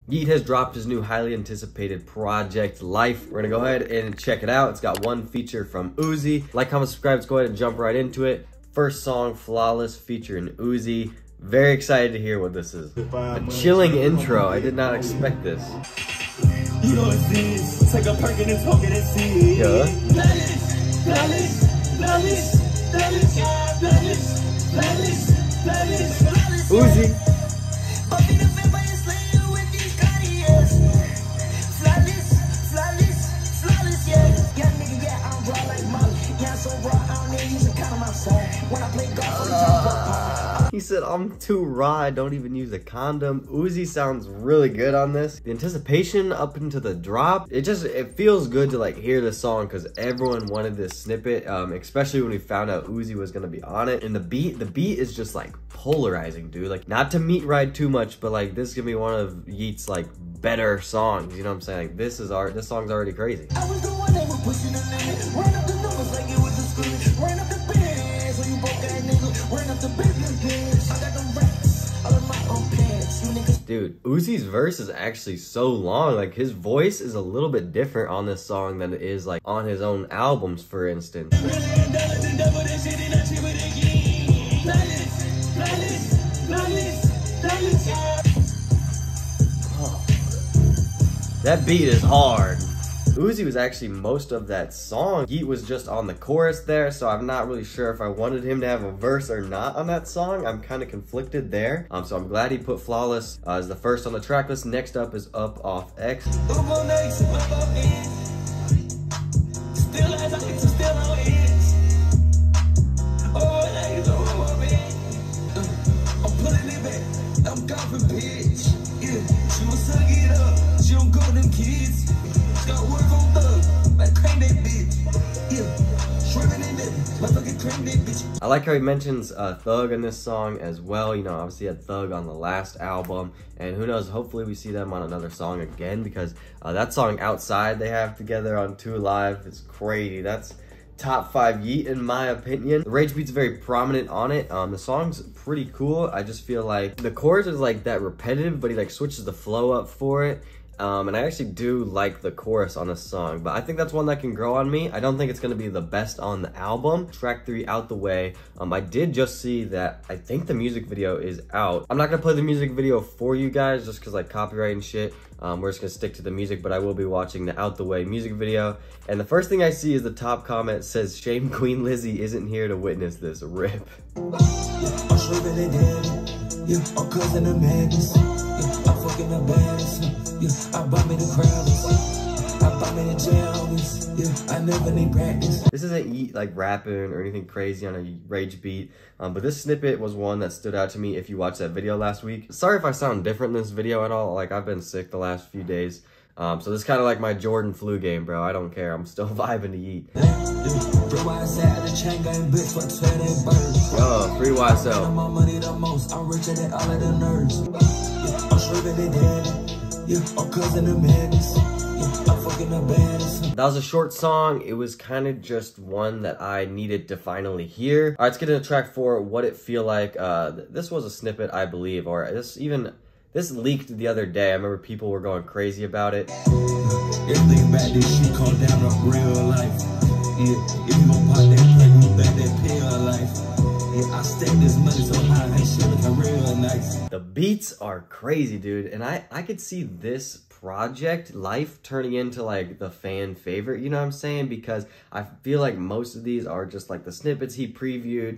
Yeat has dropped his new highly anticipated project, Life. We're gonna go ahead and check it out. It's got one feature from Uzi. Like, comment, subscribe, let's go ahead and jump right into it. First song, Flawless, featuring Uzi. Very excited to hear what this is. A chilling intro, I did not expect this. You know what it is. Take a perk and smoke it and see. Yeah. Uzi. He said, I'm too raw, I don't even use a condom. Uzi sounds really good on this. The anticipation up into the drop, it feels good to like hear this song because everyone wanted this snippet, especially when we found out Uzi was gonna be on it. And the beat is just like polarizing, dude. Like, not to meat ride too much, but like this is gonna be one of Yeat's like better songs, you know what I'm saying? Like, this song's already crazy. I was the one that was pushing the limit, ran up the numbers like it was a scrimmage, ran up the bands, so you broke that nigga, ran up the business pants, I got them racks, all of my own pants, you niggas. Dude, Uzi's verse is actually so long. Like, his voice is a little bit different on this song than it is like on his own albums, for instance. That beat is hard. Uzi was actually most of that song. Yeat was just on the chorus there, so I'm not really sure if I wanted him to have a verse or not on that song. I'm kind of conflicted there. So I'm glad he put Flawless as the first on the track list. Next up is Up Off X. I like how he mentions Thug in this song as well. You know, obviously he had Thug on the last album, and who knows, hopefully we see them on another song again, because that song Outside they have together on 2 Live is crazy. That's top 5 Yeat in my opinion. The rage beat's very prominent on it. The song's pretty cool. I just feel like the chorus is like that repetitive, but he like switches the flow up for it. And I actually do like the chorus on this song, but I think that's one that can grow on me. I don't think it's gonna be the best on the album. Track 3, Out the Way. I did just see that I think the music video is out. I'm not gonna play the music video for you guys just cause like copyright and shit. We're just gonna stick to the music, but I will be watching the Out the Way music video. And the first thing I see is the top comment says, "Shame Queen Lizzie isn't here to witness this." RIP. This isn't Yeat like rapping or anything crazy on a rage beat, but this snippet was one that stood out to me if you watched that video last week. Sorry if I sound different in this video at all. Like, I've been sick the last few days. So this is kind of like my Jordan flu game, bro. I don't care. I'm still vibing to Yeat. Yo, free YSL. That was a short song. It was kind of just one that I needed to finally hear. All right, let's get into track 4, What It Feel Like. This was a snippet, I believe, or this leaked the other day. I remember people were going crazy about it. Everything about this shit come down to real life. Yeah, if you gon' pop that play, you back that pill life. Yeah, I stack this money so high, that shit looking real nice. The beats are crazy, dude, and I could see this project, Life, turning into like the fan favorite, you know what I'm saying? Because I feel like most of these are just like the snippets he previewed.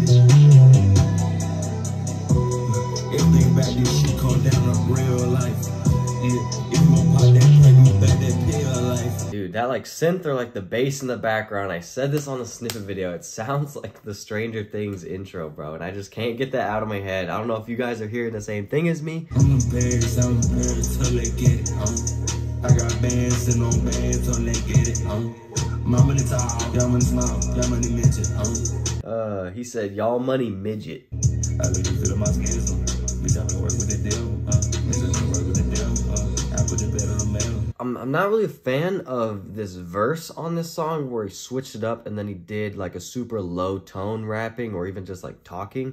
Everything about this shit come down to real life. Yeah, if you gon' pop that play, you back that pill life. Dude, that like synth or like the bass in the background, I said this on the snippet video, it sounds like the Stranger Things intro, bro, and I just can't get that out of my head. I don't know if you guys are hearing the same thing as me. I'm embarrassed till they get it, I got bands and no bands till they get it, My money tall, y'all money small, y'all money midget, He said, y'all money midget. I look to feel my skin, so bitch, I been work with the devil, bitch, I been work with the devil, I put the bed on the mail. I'm not really a fan of this verse on this song where he switched it up and then he did like a super low tone rapping or even just like talking.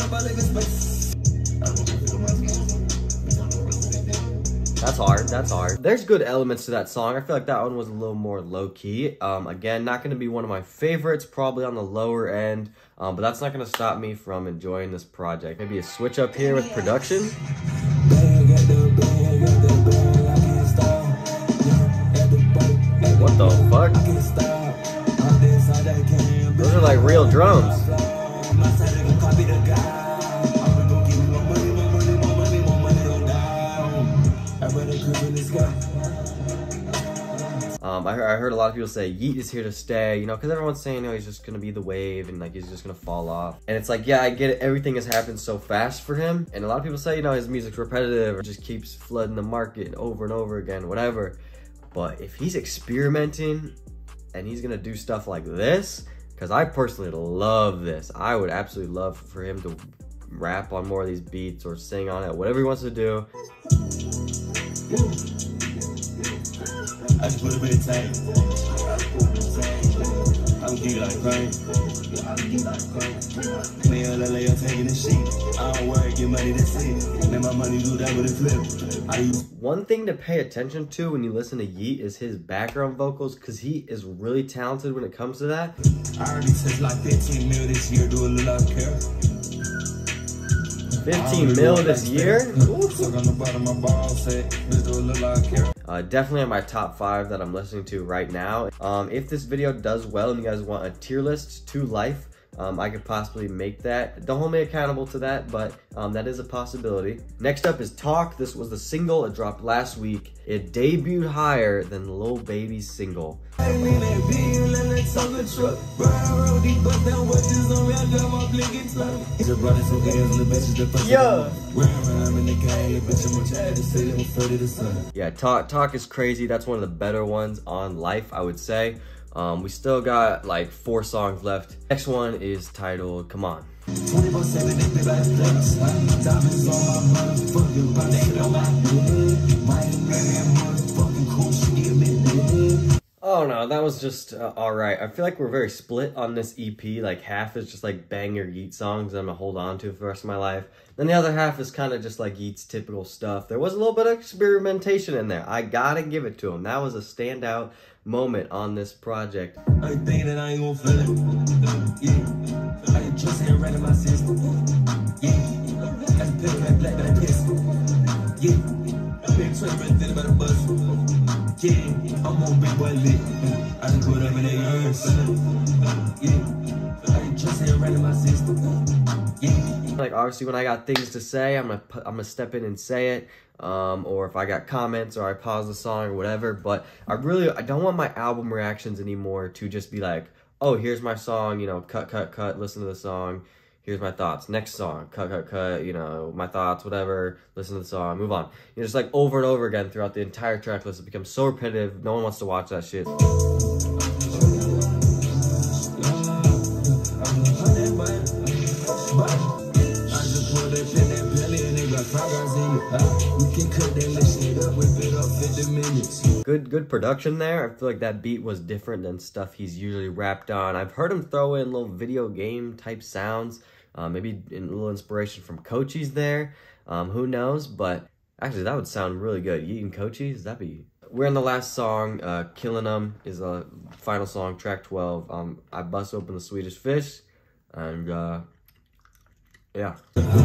That's hard, that's hard. There's good elements to that song. I feel like that one was a little more low-key. Again, not gonna be one of my favorites, probably on the lower end, but that's not gonna stop me from enjoying this project. Maybe a switch up here with production. What the fuck? Those are like real drums. I heard a lot of people say Yeat is here to stay, you know, because everyone's saying, you know, he's just gonna be the wave and like he's just gonna fall off. And it's like, yeah, I get it. Everything has happened so fast for him. And a lot of people say, you know, his music's repetitive or just keeps flooding the market over and over again, whatever. But if he's experimenting and he's gonna do stuff like this, because I personally love this. I would absolutely love for him to rap on more of these beats or sing on it, whatever he wants to do. I just put a bit of time. I'm geek like rain. Man, LA, I'm taking the shit. I don't worry, get money, that's it. Let my money do that with a flip. One thing to pay attention to when you listen to Yeat is his background vocals, because he is really talented when it comes to that. I already touched like 15 mil this year, do a little out care. 15 mil this year? Definitely on my top 5 that I'm listening to right now. If this video does well and you guys want a tier list to Life, I could possibly make that. Don't hold me accountable to that, but that is a possibility. Next up is Talk. This was the single. It dropped last week. It debuted higher than Lil Baby's single. Yeah, Talk is crazy. That's one of the better ones on Life, I would say. We still got like 4 songs left. Next one is titled Come On. Oh no, that was just alright. I feel like we're very split on this EP. Like half is just like banger Yeat songs that I'm gonna hold on to for the rest of my life. Then the other half is kind of just like Yeat's typical stuff. There was a little bit of experimentation in there. I gotta give it to him. That was a standout moment on this project. I think that I ain't gonna feel it. Yeah. I just ain't right in my system. Yeah. Got to pick that black, that pistol. Yeah. I've been trying to about a bus. Yeah. I'm on big boy lit. I done put up in their ears. Yeah. I just ain't right in my system. Yeah. Like obviously when I got things to say, I'm gonna step in and say it. Or if I got comments or I pause the song or whatever, but I don't want my album reactions anymore to just be like, oh, here's my song, you know, cut, listen to the song, here's my thoughts, next song, cut, you know, my thoughts, whatever, listen to the song, move on. You know, just like over and over again throughout the entire track list. It becomes so repetitive, no one wants to watch that shit. Good production there. I feel like that beat was different than stuff he's usually rapped on. I've heard him throw in little video game type sounds, maybe a little inspiration from Cochise there. Who knows? But actually, that would sound really good. Yeat and Cochise, that'd be. We're in the last song. Killing 'Em is the final song, track 12. I bust open the Swedish Fish, and yeah.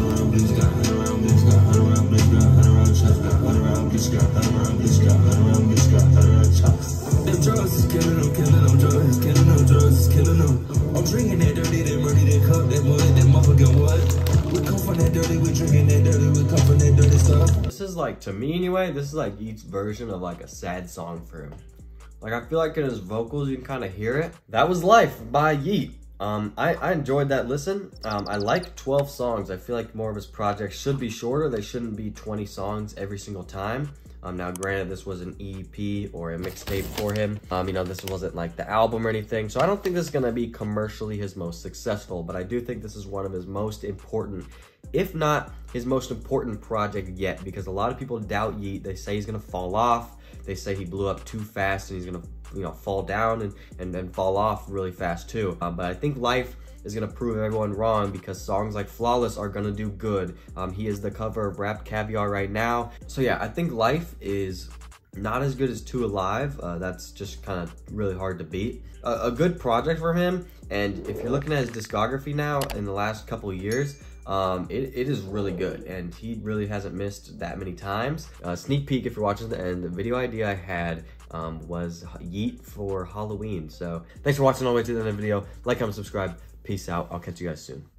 Them drugs is killing them, drugs is killing them, drugs is killing them. I'm drinking that dirty, that murder, that cup, that mud, that motherfucking what? We come from that dirty, we drinking that dirty, we come from that dirty stuff. This is like, to me anyway, this is like Yeat's version of like a sad song for him. Like I feel like in his vocals, you can kind of hear it. That was Life by Yeat. I enjoyed that listen. I like 12 songs. I feel like more of his projects should be shorter. They shouldn't be 20 songs every single time. Now granted, this was an EP or a mixtape for him. You know, this wasn't like the album or anything. So I don't think this is gonna be commercially his most successful, but I do think this is one of his most important, if not his most important project yet, because a lot of people doubt Yeat. They say he's gonna fall off. They say he blew up too fast and he's gonna, you know, fall down and fall off really fast too. But I think Life is gonna prove everyone wrong because songs like Flawless are gonna do good. He is the cover of Rap Caviar right now. So yeah, I think Life is not as good as 2 Alive. That's just kind of really hard to beat. A good project for him, and if you're looking at his discography now in the last couple of years, it is really good, and he really hasn't missed that many times. Sneak peek if you're watching the end, the video idea I had was Yeet for Halloween. So thanks for watching all the way to the end of the video. Like, comment, subscribe. Peace out. I'll catch you guys soon.